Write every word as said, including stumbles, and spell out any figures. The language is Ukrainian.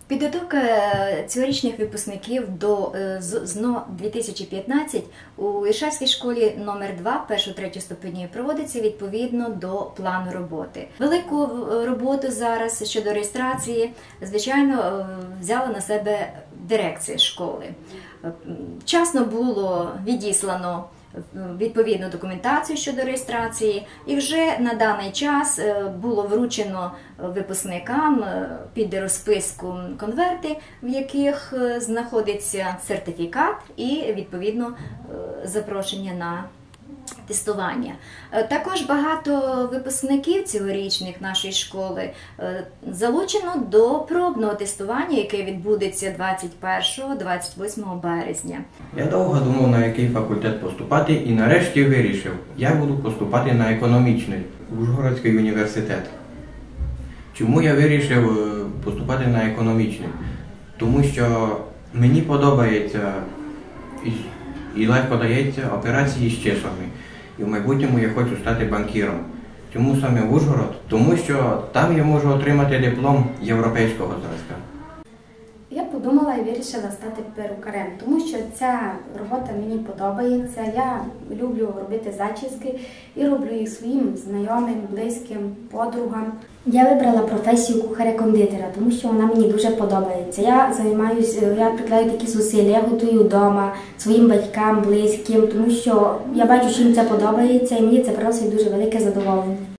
Підготовка цьогорічних випускників до ЗНО дві тисячі п'ятнадцять у Іршавській школі номер два першого-третього ступенів проводиться відповідно до плану роботи. Велику роботу зараз щодо реєстрації, звичайно, взяла на себе дирекція школи. Вчасно було відіслано відповідну документацію щодо реєстрації, і вже на даний час було вручено випускникам під розписку конверти, в яких знаходиться сертифікат і відповідно запрошення на тестування. Також багато випускників цьогорічних нашої школи залучено до пробного тестування, яке відбудеться двадцять першого - двадцять восьмого березня. Я довго думав, на який факультет поступати, і нарешті вирішив, я буду поступати на економічний, Ужгородський університет. Чому я вирішив поступати на економічний? Тому що мені подобається і легко дається операції з числами. І в майбутньому я хочу стати банкіром. Чому саме в Ужгород? Тому що там я можу отримати диплом європейського зразка. Я подумала і вирішила стати перукарем, тому що ця робота мені подобається. Я люблю робити зачіски і роблю їх своїм знайомим, близьким, подругам. Я вибрала професію кухаря-кондитера, тому що вона мені дуже подобається. Я займаюся, я прикладаю такі зусилля, я готую вдома своїм батькам, близьким, тому що я бачу, що їм це подобається і мені це приносить дуже велике задоволення.